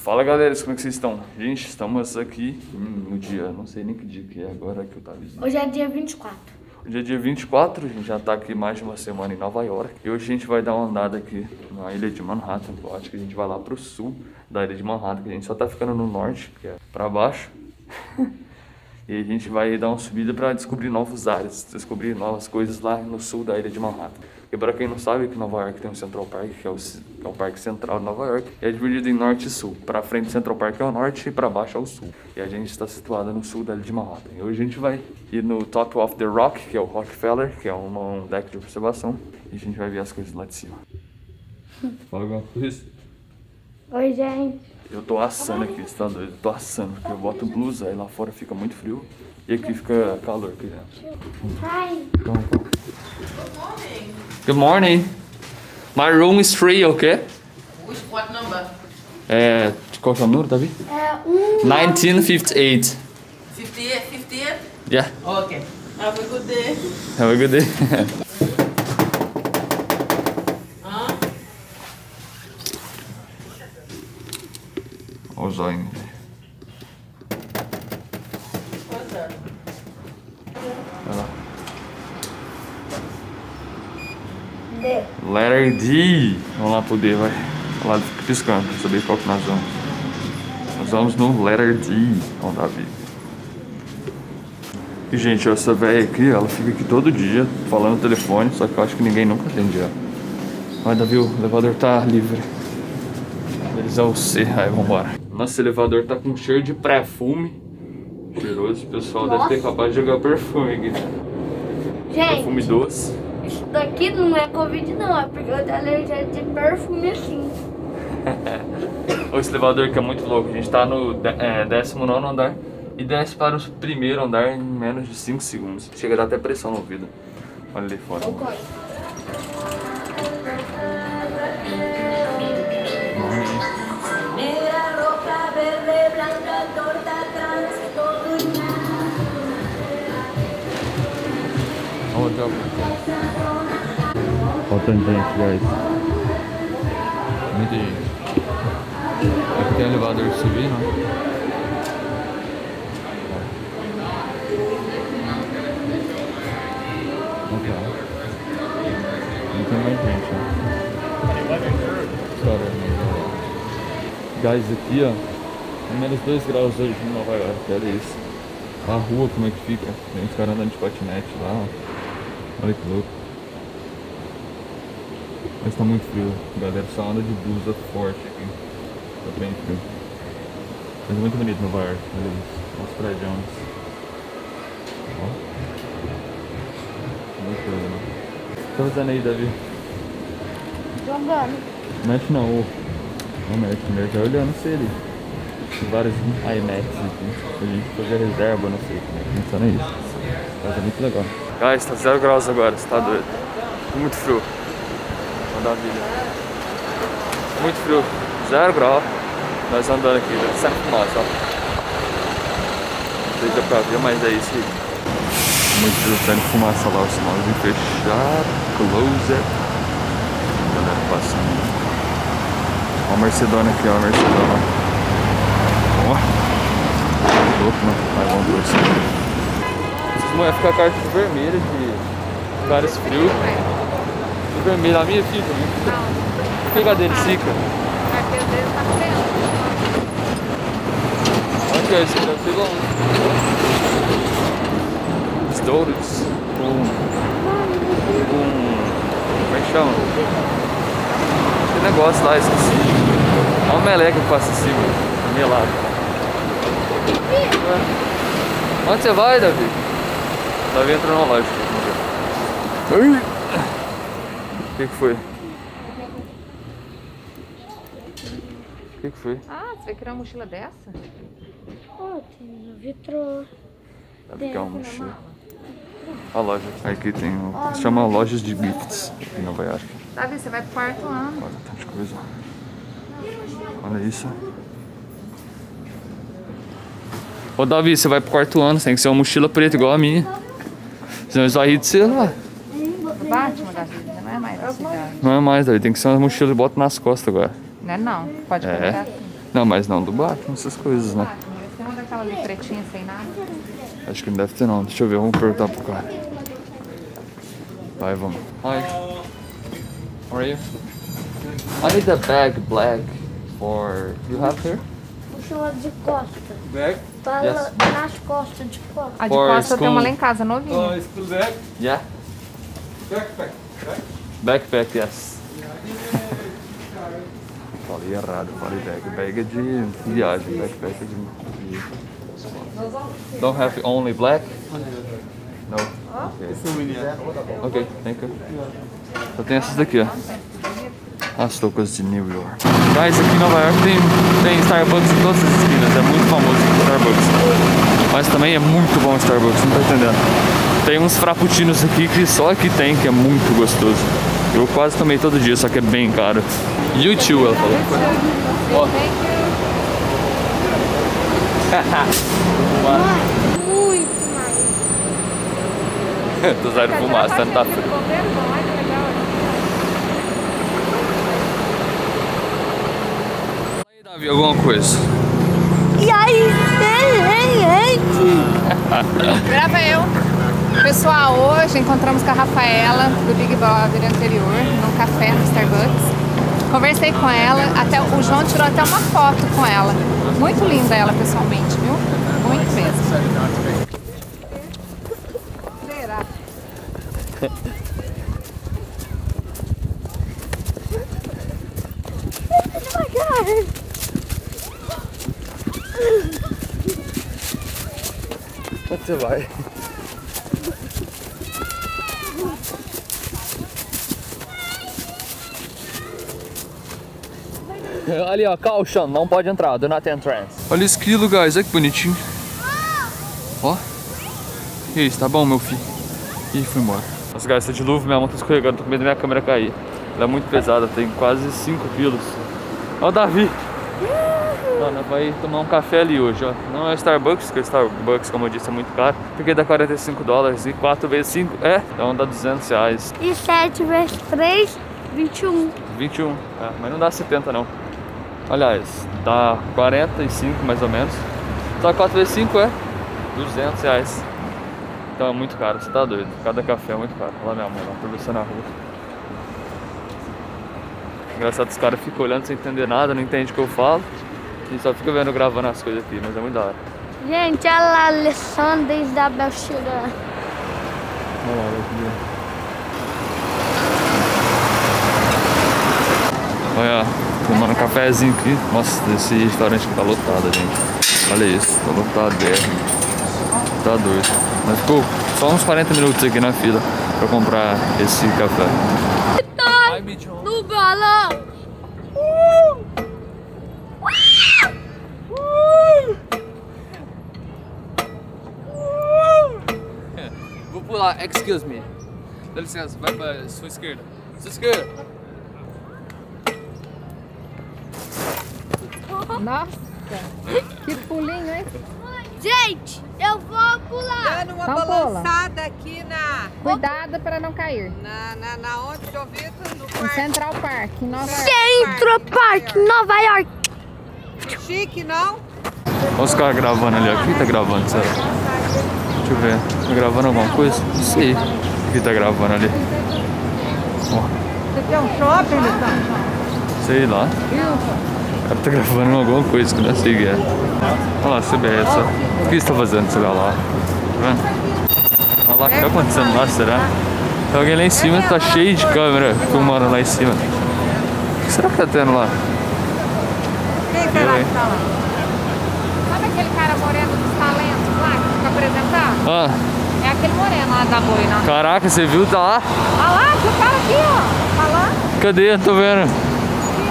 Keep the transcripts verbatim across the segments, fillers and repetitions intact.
Fala galera, como é que vocês estão? Gente, estamos aqui no dia, não sei nem que dia que é agora que eu tava avisando. Hoje é dia vinte e quatro. Hoje é dia vinte e quatro, a gente já tá aqui mais de uma semana em Nova York. E hoje a gente vai dar uma andada aqui na ilha de Manhattan. Eu acho que a gente vai lá pro sul da ilha de Manhattan, que a gente só tá ficando no norte, que é pra baixo. E a gente vai dar uma subida pra descobrir novos áreas, descobrir novas coisas lá no sul da ilha de Manhattan. E pra quem não sabe, que Nova York tem o Central Park, que é o, que é o Parque Central de Nova York. E é dividido em norte e sul. Pra frente do Central Park é o norte e pra baixo é o sul. E a gente está situado no sul da ilha de Manhattan. E hoje a gente vai ir no Top of the Rock, que é o Rockefeller, que é uma, um deck de observação. E a gente vai ver as coisas lá de cima. Fala alguma coisa. Oi, gente. Eu tô assando aqui, você tá doido? Eu tô assando, porque eu boto blusa, aí lá fora fica muito frio. E aqui fica calor aqui dentro. Hi. Então, então. Good morning. My room is free, okay? Which what number? É, qual que é o número, Davi? É um... nineteen fifty-eight. fifty-eight, fifty-eight? Yeah. Okay. Have a good day. Have a good day. Huh? Olha o zóio. What's that? Olha lá. D. Letter D. Vamos lá pro D, vai. Olha lá, fica piscando pra saber qual que nós vamos. Nós vamos no letter D com o Davi. E, gente, essa velha aqui, ela fica aqui todo dia falando no telefone, só que eu acho que ninguém nunca atende ela. Mas, Davi, o elevador tá livre. Eles é o C, aí vambora. Nosso elevador tá com cheiro de perfume. Cheiroso, o pessoal Nossa. deve ter acabado de jogar perfume aqui. Gente, Perfume doce. isso daqui não é Covid não, é porque eu tenho alergia de perfume assim. Esse elevador que é muito louco. A gente tá no é, décimo nono andar e desce para o primeiro andar em menos de cinco segundos. Chega a dar até pressão no ouvido. Olha ali fora. Ok. Olha o jogo. Olha o tanto de gente, guys. Muita gente. Aqui tem um elevador de subir, não? Não tem. Não tem mais gente, né? Guys, aqui ó, é menos dois graus hoje em Nova York, olha isso. A rua como é que fica, tem os caras andando de patinete lá, ó. Olha que louco. Mas tá muito frio, galera só anda de blusa forte aqui, tá bem frio. Mas é muito bonito Nova York, olha isso, olha os prédios. Ó. Muito coisa, né? O que tá fazendo aí, Davi? Jogando. Mete não, ô. Não mete, o Nerd tá olhando se ele. Tem vários IMAX aqui. A gente fazer reserva, não sei como é que funciona isso. Mas é muito legal. Guys, tá zero graus agora, você tá doido. Muito frio. Vou dar uma vida. Muito frio, zero grau. Nós andando aqui, certo nós, ó. Não sei se dá pra ver, mas é isso aí. Muito frio, tá indo fumaça lá, o sinalzinho fechado. Closer. Galera passando. Olha a Mercedona aqui, ó, a Mercedona. Ó. Louco, né? Mas vamos por cima. Essas mulheres ficam com a carta vermelha de vários frios. De vermelho, a minha fica, né? Não. Por que a dele fica? A carteira dele tá vendo. Onde que é esse? Deve ser bom. Os douros. Com... Com... Como é que chama? Esse negócio lá, esqueci. Olha o meleca que passa assim, melado. Onde você vai, Davi? Davi entrou na loja. Ai. O que que foi? O que que foi? Ah, você vai criar uma mochila dessa? Ó, tem no vitrô. Davi quer uma mochila. A loja. Aqui tem o... Se chama Lojas de Gifts em Nova York. Davi, você vai pro quarto ano. Olha, tanta coisa. Olha isso. Ô Davi, você vai pro quarto ano, você tem que ser uma mochila preta igual a minha. Senão eles vão rir de você lá. Batman, Davi, não é mais assim, Davi. Não é mais, Davi, tem que ser uma mochila e bota nas costas agora. Não é não, pode É. colocar assim. Não, mas não do Batman, essas coisas, né? Tem uma daquela ali pretinha sem nada. Acho que não deve ter não. Deixa eu ver, vamos perguntar pro cara. Vai, vamos. Hi. How are you? I need a bag black for... You have here? Chama de costa. Bag? Fala Yes. nas costas de costa. A de For costa tem uma school. lá em casa, novinha. School bag? Yeah. Backpack, right? Backpack, yes. Falei errado, falei bag. Bag é de viagem, backpack é de... de... Don't have only black? No. Okay. Souvenir. Ok, thank you. Só tem essas daqui, ó. As toucas de New York. Guys, aqui em Nova York tem, tem Starbucks em todas as esquinas. É muito famoso o Starbucks. Mas também é muito bom o Starbucks, não tá entendendo. Tem uns frappuccinos aqui que só aqui tem, que é muito gostoso. Eu quase tomei todo dia, só que é bem caro. You too, ela falou. Ó. Muito mais. Tô saindo fumaça, tá? Não tá frio. Fala aí, Davi, alguma coisa. E aí, gente? Grava eu. Pessoal, hoje encontramos com a Rafaela do Big Brother anterior, num café no Starbucks. Conversei com ela, até o João tirou até uma foto com ela. Muito linda ela pessoalmente, viu? Muito mesmo. Será? Onde você vai? Ali, ó, caution, não pode entrar, do not entrance. Olha esse esquilo, guys, olha que bonitinho. Ó. E isso, tá bom, meu filho? Ih, foi embora. Nossa, guys, tá dilúvio, minha mão tá escorregando, tô com medo da minha câmera cair. Ela é muito pesada, tem quase cinco quilos. Ó o Davi. Mano, vai tomar um café ali hoje, ó. Não é Starbucks, porque o Starbucks, como eu disse, é muito caro. Porque dá quarenta e cinco dólares e quatro vezes cinco, é, então dá duzentos reais. E sete vezes três, vinte e um. vinte e um, é, mas não dá setenta não. Aliás, dá quarenta e cinco mais ou menos. Só quatro vezes cinco é duzentos reais. Então é muito caro, você tá doido. Cada café é muito caro. Olha lá minha mãe, lá, atravessando a rua. Engraçado que os caras ficam olhando sem entender nada, não entendem o que eu falo. E só fica vendo, gravando as coisas aqui, mas é muito da hora. Gente, olha lá, Alessandra e Isabel chegando. Olha lá, olha aqui. Olha, tomando um cafezinho aqui. Nossa, esse restaurante aqui tá lotado, gente. Olha isso, tá lotado mesmo. Tá doido. Mas ficou só uns quarenta minutos aqui na fila pra comprar esse café. No balão! Vou pular, excuse me. Dá licença, vai pra sua esquerda. Sua esquerda. Nossa, que pulinho, hein? Gente, eu vou pular! Dando uma Então pula. balançada aqui na, Cuidado para não cair. na, na, na onde que eu vi no No quarto. Central Park, em Nova York. Centro Park, Nova York! Chique, não? Olha os caras gravando ali, ó. Quem tá gravando, será? Deixa eu ver. Tá gravando alguma coisa? Não sei. O que tá gravando ali? Ó, Você tem um shopping, Luciano? sei lá. O cara tá gravando alguma coisa que eu não sei o que é. Olha lá, C B S, ó. O que você tá fazendo, sei lá, lá? Tá vendo? Olha lá, o que tá acontecendo lá, será? Tem alguém lá em cima, tá cheio de câmera filmando lá em cima. O que será que tá tendo lá? Quem Eu, será hein? que tá lá? Sabe aquele cara moreno dos talentos lá que fica apresentando? Ah, É aquele moreno lá da boina. caraca, você viu? Tá lá? Olha lá, que o cara aqui, ó. Olha lá. Cadê? Tô vendo.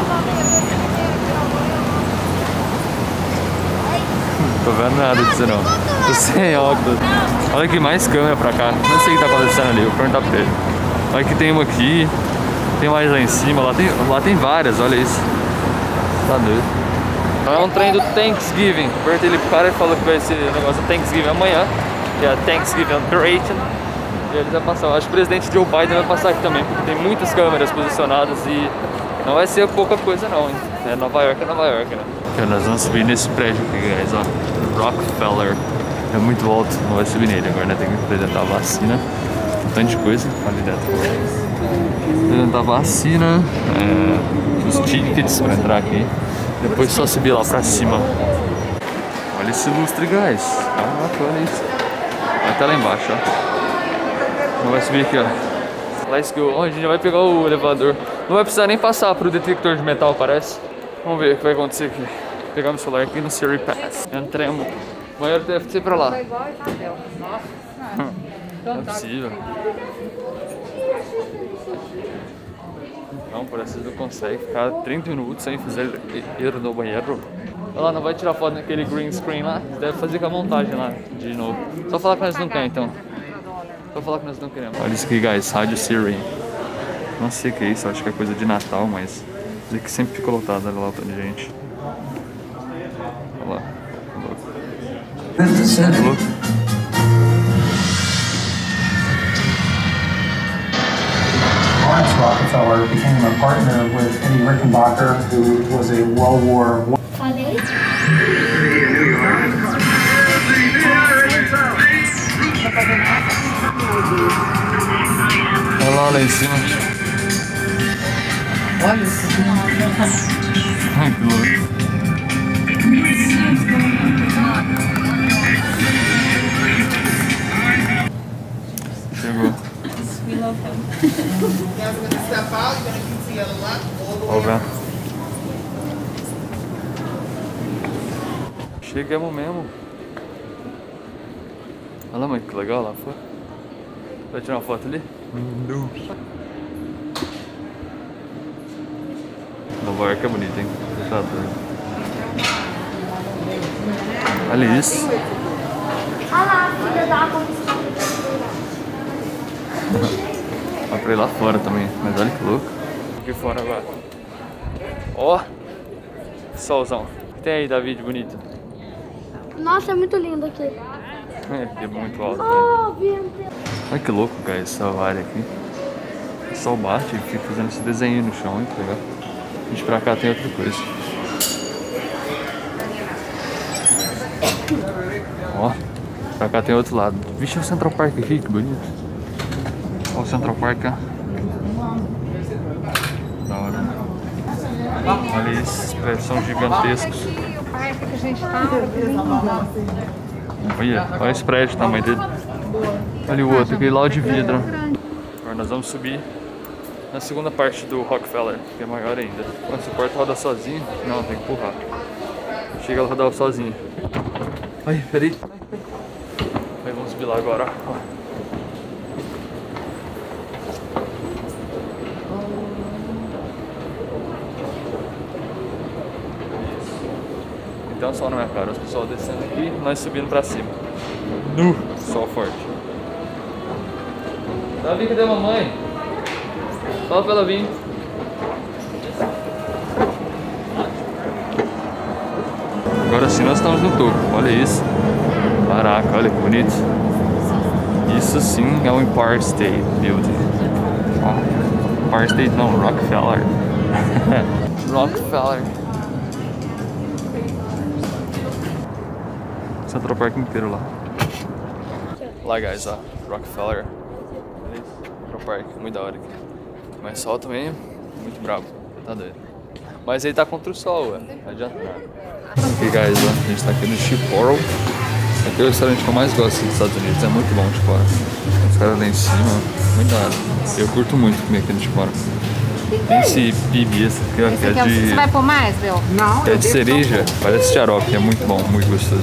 Tô vendo nada disso não. Tô sem óculos. Olha aqui, mais câmera pra cá. Não sei o que tá acontecendo ali, vou perguntar pra ele. Olha que tem uma aqui. Tem mais lá em cima. Lá tem, lá tem várias, olha isso. Tá doido. É um trem do Thanksgiving. Perguntei ele pro cara e falou que vai ser o negócio do Thanksgiving amanhã. Que é a Thanksgiving Operation. E ele vai passar. Acho que o presidente Joe Biden vai passar aqui também. Porque tem muitas câmeras posicionadas e não vai ser pouca coisa não, hein? É Nova York, é Nova York, né? Nós vamos subir nesse prédio aqui, guys, ó. Rockefeller. É muito alto, não vai subir nele agora, né? Tem que apresentar a vacina. Um tanto de coisa ali dentro. Apresentar a vacina, é, os tickets pra entrar aqui. Depois só subir lá pra cima. Olha esse lustre, guys. Caraca, olha isso. Vai até lá embaixo, ó. Não vai subir aqui, ó. Let's go. Oh, a gente já vai pegar o elevador. Não vai precisar nem passar pro detector de metal, parece. Vamos ver o que vai acontecer aqui. Vou pegar meu celular aqui no Siri Pass. Entremos. O banheiro deve ser pra lá. Foi igual a Isabel. Nossa. Não é possível. Não, parece que não consegue ficar trinta minutos sem fazer ir no banheiro. Olha lá, não vai tirar foto naquele green screen lá? Deve fazer com a montagem lá de novo. Só falar que nós não queremos, então. Só falar que nós não queremos. Olha isso aqui, guys. Rádio Siri. Não sei o que é isso, acho que é coisa de Natal, mas... Ele que sempre fica lotado, olha lá o tanto de gente. Olha lá. Olha louco. Lawrence Rockefeller became a partner with Eddie Rickenbacker, who was a World War One. Olha lá, lá em cima. Olha isso. Ai, que louco. Chegou. Vamos ver. Chegamos mesmo. Olha lá, mãe, que legal lá fora. Vai tirar uma foto ali? Não. Nova York é bonito, hein? Tá doido. Olha isso. Olha lá, filha da comissão. Vai pra ir lá fora também, mas olha que louco. Aqui fora agora. Ó! Solzão. O que tem aí, David, bonito? Nossa, é muito lindo aqui. É, é muito alto. Oh, vento. Olha que louco, cara, essa área aqui. O sol bate e fica fazendo esse desenho no chão, hein, que legal. A gente pra cá tem outra coisa. Ó, pra cá tem outro lado. Vixe, é o Central Park aqui, que bonito. Olha o Central Park, ó. Da hora, né? Olha isso, esses prédios são gigantescos. Aqui o parque que a gente tá. Olha, olha esse prédio, o tamanho dele. Olha o outro, aquele lá de vidro. Agora nós vamos subir na segunda parte do Rockefeller, que é maior ainda. Quando essa porta roda sozinho, não, tem que empurrar. Chega ela rodar sozinho. Ai, peraí. Aí vamos subir lá agora, ó. Então sol na minha cara, os pessoal descendo aqui, nós subindo pra cima. Nu, sol forte. Davi, cadê a mamãe? Fala pra ela vir. Agora sim nós estamos no topo, olha isso. Caraca, olha que bonito. Isso sim é o Empire State Building. Ó, Empire State não, Rockefeller. Rockefeller. Central Park inteiro lá. Lá, guys, ó, Rockefeller. Olha isso, Central Park, muito da hora aqui. Mas sol também, muito bravo, tá doido. Mas aí tá contra o sol, ué, não adianta nada. Aqui, guys, ó, a gente tá aqui no Chipotle. Aqui é o restaurante que eu mais gosto dos Estados Unidos, é muito bom o Chipotle. Os caras lá em cima, muito da hora. Eu curto muito comer aqui no Chipotle. Tem esse bibi, esse aqui, ó, que é de... Você vai pôr mais, Bel? Não, É de cereja, parece xarope, é muito bom, muito gostoso.